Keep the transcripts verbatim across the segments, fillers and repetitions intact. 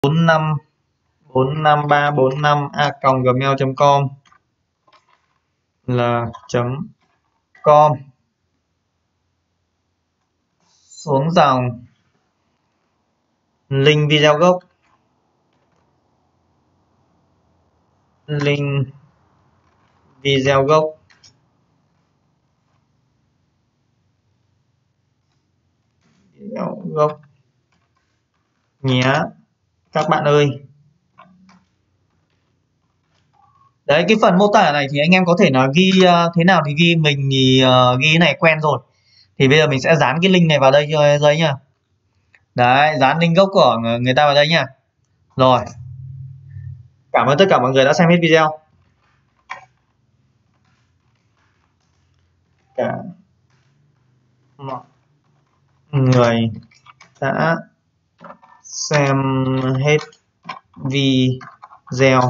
bốn năm bốn năm ba bốn năm a còng gmail chấm com là chấm com. Xuống dòng link video gốc, link video gốc video gốc nhé các bạn ơi. Đấy, cái phần mô tả này thì anh em có thể là ghi uh, thế nào thì ghi, mình thì uh, ghi cái này quen rồi. Thì bây giờ mình sẽ dán cái link này vào đây cho giấy nhá. Đấy, dán link gốc của người ta vào đây nhá. Rồi. Cảm ơn tất cả mọi người đã xem hết video. Cả mọi người đã xem hết video.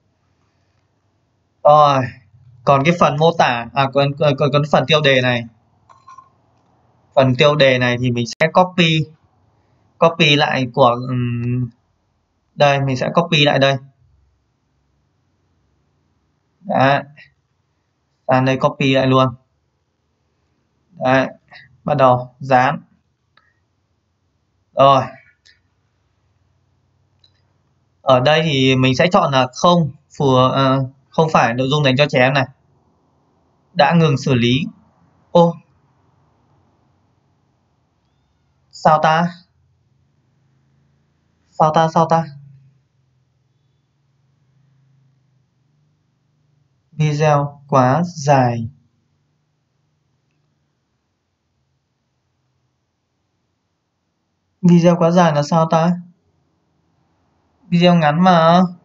Rồi, còn cái phần mô tả, à còn, còn, còn phần tiêu đề này. Phần tiêu đề này thì mình sẽ copy copy lại của um, đây, mình sẽ copy lại đây. Đấy. Sang đây copy lại luôn. Đấy, bắt đầu dán. Rồi. Ở đây thì mình sẽ chọn là không phù uh, không phải nội dung dành cho trẻ em này. Đã ngừng xử lý. Ô. Sao ta? Sao ta sao ta? Video quá dài. Video quá dài là sao ta? Video ngắn mà.